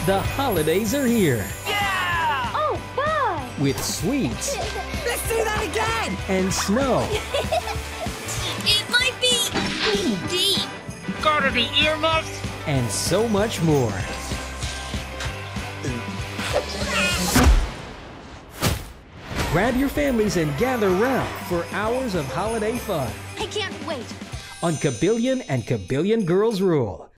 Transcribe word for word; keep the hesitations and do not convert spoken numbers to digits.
The holidays are here. Yeah! Oh, bye! With sweets. Let's do that again! And snow. It might be deep. Gotta be earmuffs? And so much more. Grab your families and gather round for hours of holiday fun I can't wait. on Kabillion and Kabillion Girls Rule.